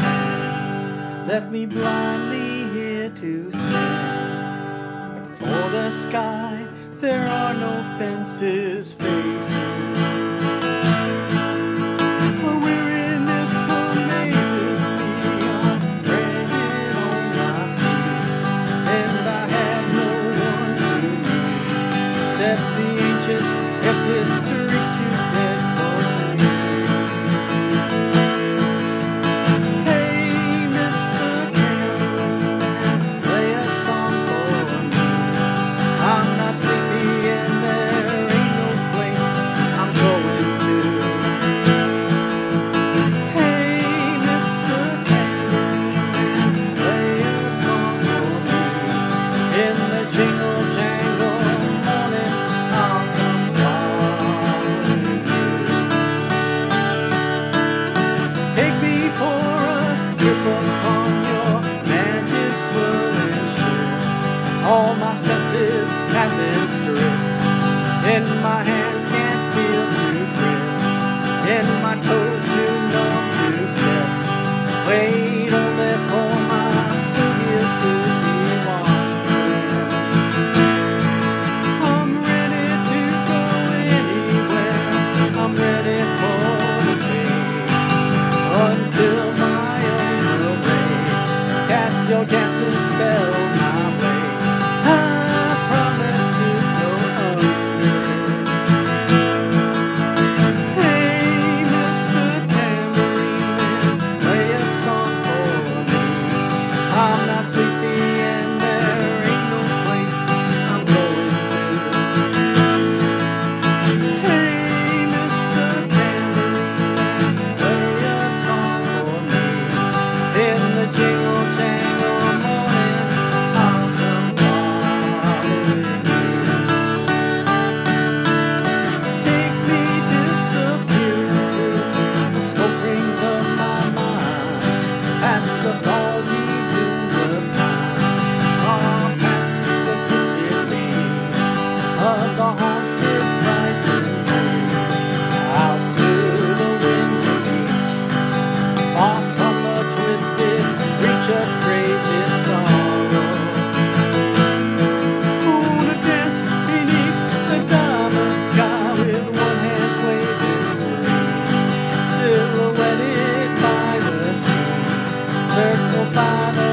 sand left me blindly here to stand. But for the sky there are no fences facing. A weariness amazes me. I'm branded on my feet, and I have no one to meet except the ancient histories who dead for me. Hey, Mr. Tambourine, play a song for me. I'm not sleepy and there ain't no place I'm going to. Hey, Mr. Tambourine, play a song for me. In the jingle jangle morning I'll come following you. Take me for a trip upon your magic swirling ship. All my senses have been stripped, and my hands can't feel to grip, and my toes too numb to step. Wait only for my ears to be wandering. I'm ready to go anywhere. I'm ready for the fade until my own will reign. Cast your dancing spell my way. I promise to go unafraid. Hey, Mr. Tambourine, play a song for me. I'm not sleepy and there ain't no place I'm going to. Hey, Mr. Tambourine, play a song for me. In the jingle jangle morning I'll come following you. Take me disappearing through the smoke rings of my mind, past the foggy dunes of time, or past the twisted leaves of the haunted, frightened trees, out to the windy beach, far from the twisted reach of crazy sorrow. Wanna dance beneath the diamond sky with one hand waving free, silhouetted by the sea, circled by the